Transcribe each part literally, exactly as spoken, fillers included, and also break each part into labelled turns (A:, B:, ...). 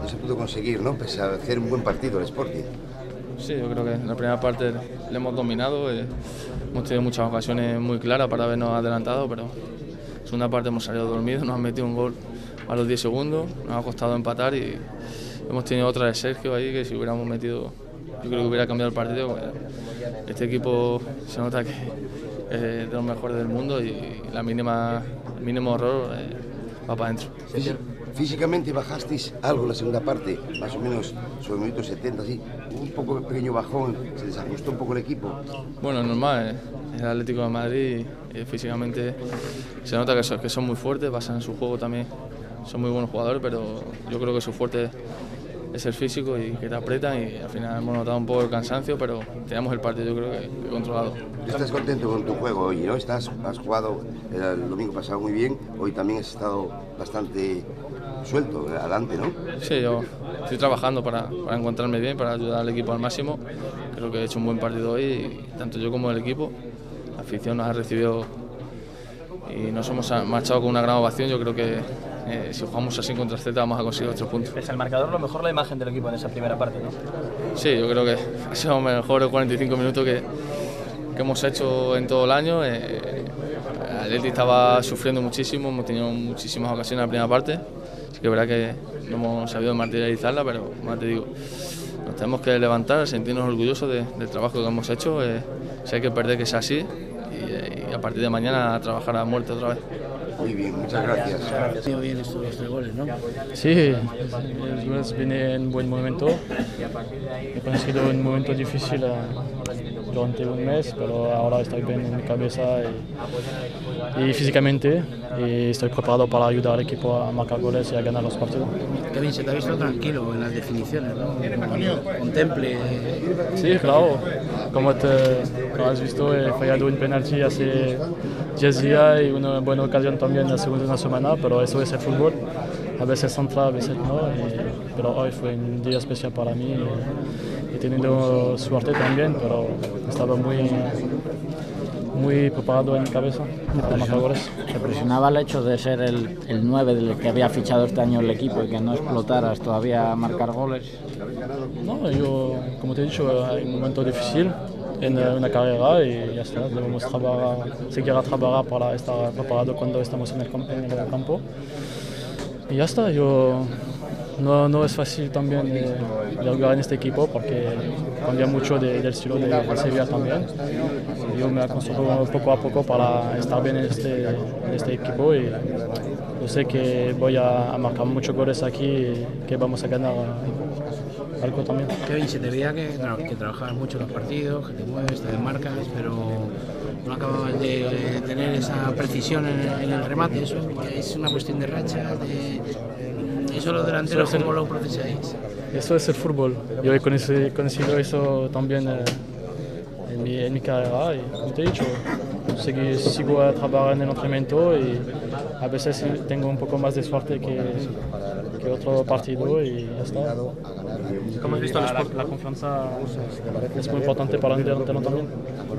A: no se pudo conseguir, ¿no? Pese a hacer un buen partido el Sporting.
B: Sí, yo creo que en la primera parte le hemos dominado, eh, hemos tenido muchas ocasiones muy claras para habernos adelantado, pero en la segunda parte hemos salido dormidos, nos han metido un gol a los diez segundos, nos ha costado empatar y hemos tenido otra de Sergio ahí que si hubiéramos metido, yo creo que hubiera cambiado el partido. Este equipo se nota que es de los mejores del mundo y la mínima, el mínimo error eh, va para adentro.
A: Físicamente bajasteis algo en la segunda parte, más o menos sobre el minuto setenta, así, un poco pequeño bajón, se desajustó un poco el equipo.
B: Bueno, normal, eh. es el Atlético de Madrid y eh, físicamente se nota que son, que son muy fuertes, basan en su juego también, son muy buenos jugadores, pero yo creo que su fuerte es el físico y que te apretan y al final hemos notado un poco el cansancio, pero tenemos el partido yo creo que, que controlado.
A: ¿Estás contento con tu juego hoy, no? Estás, has jugado el domingo pasado muy bien, hoy también has estado bastante suelto, adelante, ¿no?
B: Sí, yo estoy trabajando para, para encontrarme bien, para ayudar al equipo al máximo. Creo que he hecho un buen partido hoy, y tanto yo como el equipo. La afición nos ha recibido y nos hemos marchado con una gran ovación. Yo creo que eh, si jugamos así contra Z vamos a conseguir otros puntos.
C: Es el marcador lo mejor la imagen del equipo en esa primera parte, ¿no?
B: Sí, yo creo que ha sido mejor el cuarenta y cinco minutos que, que hemos hecho en todo el año. Eh, el Atleti estaba sufriendo muchísimo, hemos tenido muchísimas ocasiones en la primera parte. Sí que es verdad que no hemos sabido materializarla, pero como te digo, nos tenemos que levantar, sentirnos orgullosos de, del trabajo que hemos hecho. Eh, si hay que perder, que sea así, y, y a partir de mañana a trabajar a muerte otra vez.
A: Muy bien, muchas gracias.
D: Ha bien estos dos tres goles, ¿no?
E: Sí, los goles vienen en buen momento. He conocido un momento difícil uh, durante un mes, pero ahora estoy bien en mi cabeza y, y físicamente, y estoy preparado para ayudar al equipo a marcar goles y a ganar los partidos.
D: Kevin, se te ha visto tranquilo en las definiciones, ¿no? Contemple.
E: Sí, claro. Como, te, como has visto, he fallado un penalti hace diez días y una buena ocasión también la segunda semana, pero eso es el fútbol. A veces entra, a veces no, y, pero hoy fue un día especial para mí. Y, he tenido suerte también, pero estaba muy, muy preparado en mi cabeza para marcar goles.
F: ¿Te presionaba el hecho de ser el, el nueve del que había fichado este año el equipo y que no explotaras todavía a marcar goles?
E: No, yo, como te he dicho, hay un momento difícil en una carrera y ya está, debemos trabajar, seguir a trabajar para estar preparado cuando estamos en el, en el campo. Y ya está, yo, no, no es fácil también de, de jugar en este equipo porque cambia mucho de, del estilo de, de Sevilla también. Yo me acostumbro poco a poco para estar bien en este, en este equipo y yo sé que voy a, a marcar muchos goles aquí y que vamos a ganar algo también.
D: Kevin, se te veía que, claro, que trabajabas mucho en los partidos, que te mueves, te desmarcas, pero no acababas de tener esa precisión en, en el remate. Eso es una cuestión de rachas, de, eso los delanteros, ¿cómo lo procesáis?
E: Eso es el fútbol. Yo he conocido, conocido eso también eh, en, mi, en mi carrera y, como te he dicho, sigo, sigo a trabajar en el entrenamiento y a veces tengo un poco más de suerte que, que otro partido y ya está.
C: ¿Cómo has visto
E: la, la, la confianza es muy importante para el delantero también.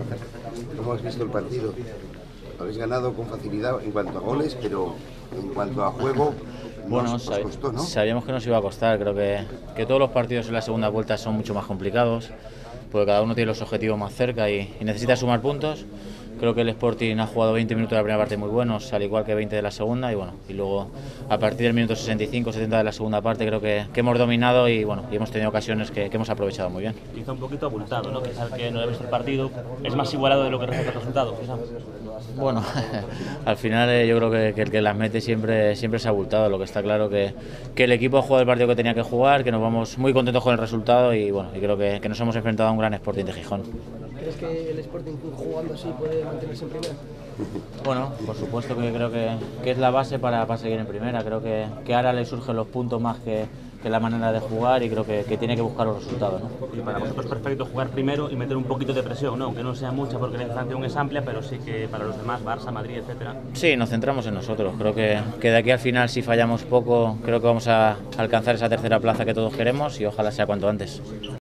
A: ¿Cómo has visto el partido? Habéis ganado con facilidad en cuanto a goles, pero en cuanto a juego,
F: bueno,
A: os, os costó, ¿no?
F: Sabíamos que nos iba a costar. Creo que, que todos los partidos en la segunda vuelta son mucho más complicados, porque cada uno tiene los objetivos más cerca y, y necesita sumar puntos. Creo que el Sporting ha jugado veinte minutos de la primera parte muy buenos, al igual que veinte de la segunda, y bueno, y luego a partir del minuto sesenta y cinco setenta de la segunda parte creo que, que hemos dominado y bueno, y hemos tenido ocasiones que, que hemos aprovechado muy bien.
C: Quizá un poquito abultado, ¿no? Quizá que no debe ser el partido es más igualado de lo que refleja el resultado, quizá.
F: Bueno, al final eh, yo creo que, que el que las mete siempre, siempre se ha abultado. Lo que está claro que, que el equipo ha jugado el partido que tenía que jugar, que nos vamos muy contentos con el resultado y bueno, y creo que, que nos hemos enfrentado a un gran Sporting de Gijón.
G: ¿Crees que el Sporting jugando así puede mantenerse en primera?
F: Bueno, por supuesto que creo que, que es la base para, para seguir en primera. Creo que, que ahora le surgen los puntos más que, que la manera de jugar y creo que, que tiene que buscar los resultados, ¿no?
C: Y para vosotros es perfecto jugar primero y meter un poquito de presión, ¿no? Aunque no sea mucha porque la distancia es amplia, pero sí que para los demás, Barça, Madrid, etcétera.
F: Sí, nos centramos en nosotros. Creo que, que de aquí al final, si fallamos poco, creo que vamos a alcanzar esa tercera plaza que todos queremos y ojalá sea cuanto antes.